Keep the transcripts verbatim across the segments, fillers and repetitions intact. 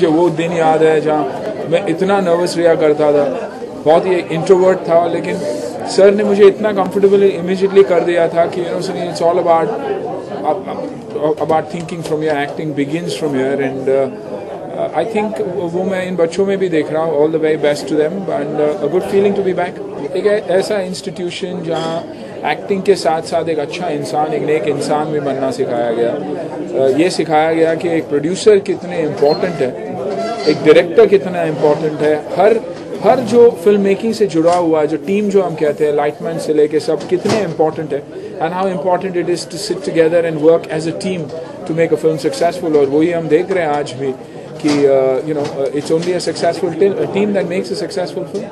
मुझे वो दिन याद है जहाँ मैं इतना नर्वस रिया करता था, बहुत ही इंट्रोवर्ट था, लेकिन सर ने मुझे इतना कंफर्टेबल इमीडिएटली कर दिया था कि you know sir it's all about about thinking from your acting begins from your and I think वो मैं इन बच्चों में भी देख रहा हूँ. All the very best to them and a good feeling to be back. एक ऐसा इंस्टीट्यूशन जहाँ एक्टिंग के साथ साथ एक अच्छा इंसान, एक नेक इंसान भी बनना सिखाया गया. uh, ये सिखाया गया कि एक प्रोड्यूसर कितने इम्पोर्टेंट है, एक डायरेक्टर कितना इम्पोर्टेंट है. हर हर जो फिल्म मेकिंग से जुड़ा हुआ है, जो टीम जो हम कहते हैं, लाइटमैन से लेके सब कितने इम्पोर्टेंट है, and how important it is to sit together and work as a team to make a film successful. और वही हम देख रहे हैं आज भी कि you know it's only a successful team that makes a successful film.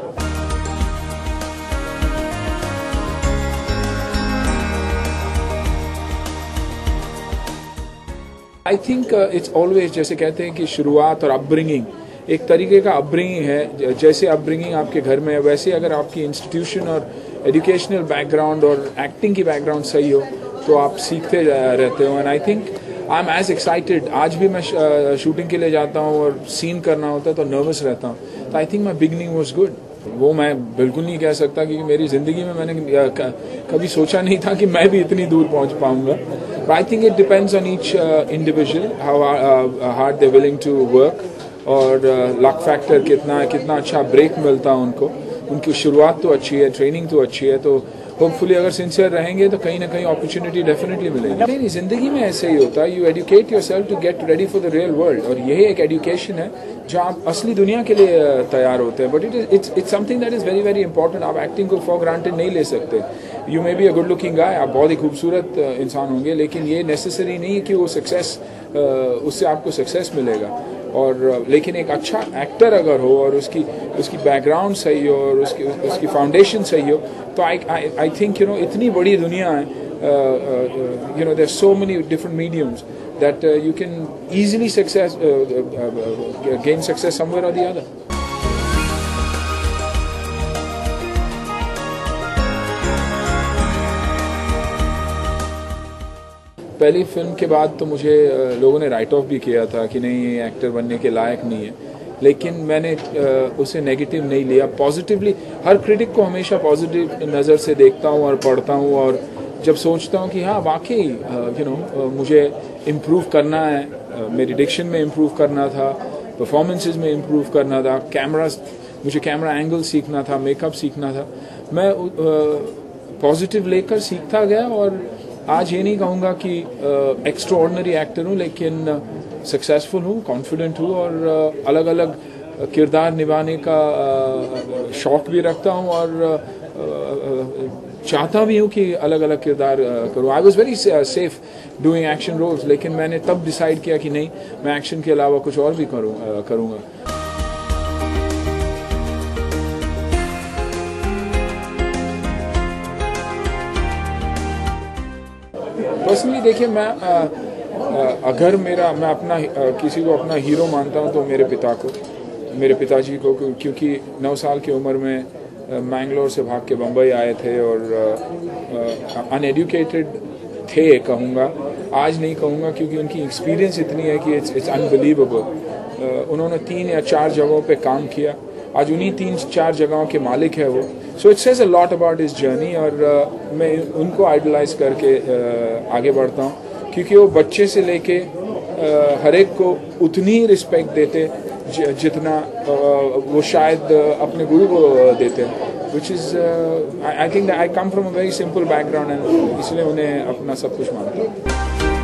I think it's always, जैसे कहते हैं कि शुरुआत और अपब्रिंगिंग एक तरीके का अपब्रिंगिंग है. जैसे अपब्रिंगिंग आपके घर में है, वैसे अगर आपकी इंस्टीट्यूशन और एजुकेशनल बैकग्राउंड और एक्टिंग की बैकग्राउंड सही हो तो आप सीखते रहते हो. And I think I am as excited. आज भी मैं शूटिंग के लिए जाता हूँ और सीन करना होता है तो नर्वस रहता हूँ. तो I think my beginning was good. वो मैं बिल्कुल नहीं कह सकता क्योंकि मेरी ज़िंदगी में मैंने कभी सोचा नहीं था कि मैं भी इतनी दूर पहुँच पाऊँगा. But I think it depends on each uh, individual, how uh, hard they're willing to work, और लक फैक्टर कितना है, कितना अच्छा ब्रेक मिलता है उनको. उनकी शुरुआत तो अच्छी है, ट्रेनिंग तो अच्छी है, तो होपफुली अगर सिंसियर रहेंगे तो कहीं ना कहीं अपॉर्चुनिटी डेफिनेटली मिलेगी. नहीं, ज़िंदगी में ऐसे ही होता है. You educate yourself to get ready for the real world, और यही एक एजुकेशन है जहाँ आप असली दुनिया के लिए तैयार होते हैं. But it is it's it's something that is very very important. आप एक्टिंग को फॉर ग्रांटेड नहीं ले सकते. You may be a good looking guy, आप बहुत ही खूबसूरत इंसान होंगे, लेकिन ये नेसेसरी नहीं है कि वो सक्सेस, उससे आपको सक्सेस मिलेगा. और लेकिन एक अच्छा एक्टर अगर हो और उसकी उसकी बैकग्राउंड सही हो और उसकी उसकी फाउंडेशन सही हो तो I I think you know इतनी बड़ी दुनिया है. You know there so many different mediums that you can easily success gain success somewhere or the other. पहली फिल्म के बाद तो मुझे लोगों ने राइट ऑफ भी किया था कि नहीं ये एक्टर बनने के लायक नहीं है, लेकिन मैंने उसे नेगेटिव नहीं लिया. पॉजिटिवली हर क्रिटिक को हमेशा पॉजिटिव नज़र से देखता हूँ और पढ़ता हूँ, और जब सोचता हूँ कि हाँ वाकई यू नो मुझे इम्प्रूव करना है, मेरी डिक्शन में इम्प्रूव करना था, परफॉर्मेंसेस में इम्प्रूव करना था, कैमरा मुझे कैमरा एंगल सीखना था, मेकअप सीखना था, मैं पॉजिटिव लेकर सीखता गया. और आज ये नहीं कहूँगा कि एक्स्ट्रा ऑर्डिनरी एक्टर हूँ, लेकिन सक्सेसफुल हूँ, कॉन्फिडेंट हूँ, और अलग अलग किरदार निभाने का शौक भी रखता हूँ, और चाहता भी हूँ कि अलग अलग किरदार करूँ. I was very safe doing action roles, लेकिन मैंने तब डिसाइड किया कि नहीं, मैं एक्शन के अलावा कुछ और भी करूँ करूँगा. पर्सनली देखिए, मैं आ, आ, अगर मेरा मैं अपना आ, किसी को अपना हीरो मानता हूँ तो मेरे पिता को, मेरे पिताजी को, क्योंकि नौ साल की उम्र में मैंगलोर से भाग के बम्बई आए थे और अनएडुकेटेड थे कहूँगा. आज नहीं कहूँगा क्योंकि उनकी एक्सपीरियंस इतनी है कि इट्स इट्स अनबिलीवेबल. उन्होंने तीन या चार जगहों पे काम किया, आज उन्हीं तीन चार जगहों के मालिक है वो. So it says a lot about his journey, और uh, मैं उनको आइडलाइज करके uh, आगे बढ़ता हूँ, क्योंकि वो बच्चे से लेके uh, हर एक को उतनी ही रिस्पेक्ट देते ज, जितना uh, वो शायद uh, अपने गुरु को देते. Which is I think I come from a very simple background, and इसलिए उन्हें अपना सब कुछ मानता हूँ.